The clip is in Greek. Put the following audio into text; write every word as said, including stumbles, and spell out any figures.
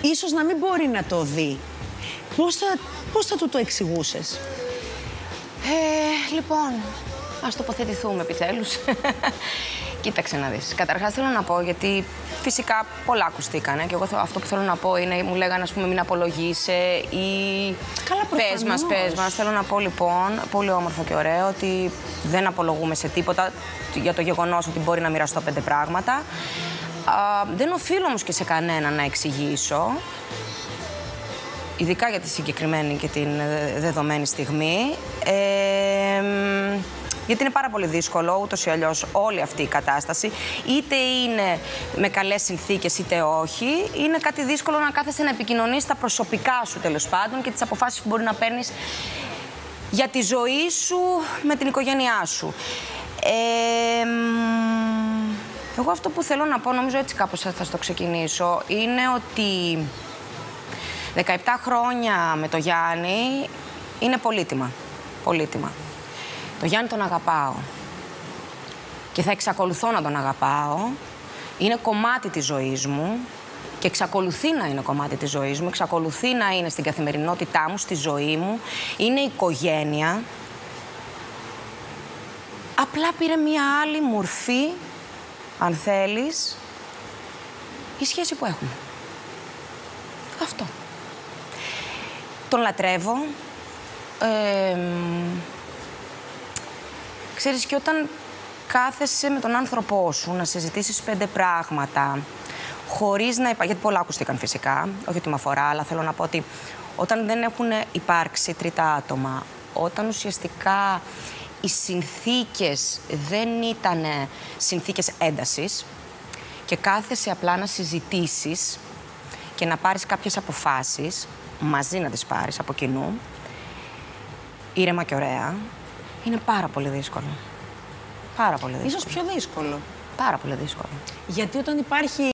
ίσως να μην μπορεί να το δει. Πώς θα, πώς θα του το εξηγούσες? Ε, λοιπόν, ας τοποθετηθούμε επιτέλους. Κοίταξε να δεις. Καταρχάς θέλω να πω, γιατί φυσικά πολλά ακουστήκανε και εγώ αυτό που θέλω να πω είναι, μου λέγανε ας πούμε μην απολογείσαι ή Καλά, πες μας, πες μας. Θέλω να πω λοιπόν, πολύ όμορφο και ωραίο, ότι δεν απολογούμε σε τίποτα για το γεγονός ότι μπορεί να μοιραστώ πέντε πράγματα. Α, δεν οφείλω όμως και σε κανένα να εξηγήσω, ειδικά για τη συγκεκριμένη και την δεδομένη στιγμή. Ε, γιατί είναι πάρα πολύ δύσκολο, ούτως ή αλλιώς, όλη αυτή η κατάσταση. Είτε είναι με καλές συνθήκες, είτε όχι. Είναι κάτι δύσκολο να κάθεσαι να επικοινωνείς τα προσωπικά σου, τέλος πάντων, και τις αποφάσεις που μπορεί να παίρνεις για τη ζωή σου με την οικογένειά σου. Ε, εγώ αυτό που θέλω να πω, νομίζω έτσι κάπως θα το ξεκινήσω, είναι ότι δεκαεπτά χρόνια με το Γιάννη είναι πολύτιμα. Πολύτιμα. Το Γιάννη τον αγαπάω και θα εξακολουθώ να τον αγαπάω. Είναι κομμάτι της ζωής μου και εξακολουθεί να είναι κομμάτι της ζωής μου, εξακολουθεί να είναι στην καθημερινότητά μου, στη ζωή μου. Είναι οικογένεια. Απλά πήρε μία άλλη μορφή, αν θέλεις, η σχέση που έχουμε. Αυτό. Τον λατρεύω. Ε, Ξέρεις, και όταν κάθεσαι με τον άνθρωπό σου να συζητήσεις πέντε πράγματα, χωρίς να υπάρχει. Γιατί πολλά ακουστήκαν φυσικά, όχι ότι με αφορά, αλλά θέλω να πω ότι όταν δεν έχουν υπάρξει τρίτα άτομα, όταν ουσιαστικά οι συνθήκες δεν ήταν συνθήκες έντασης και κάθεσαι απλά να συζητήσεις και να πάρεις κάποιες αποφάσεις, μαζί να τις πάρεις από κοινού, ήρεμα και ωραία, είναι πάρα πολύ δύσκολο. Πάρα πολύ δύσκολο. Ίσως πιο δύσκολο. Πάρα πολύ δύσκολο. Γιατί όταν υπάρχει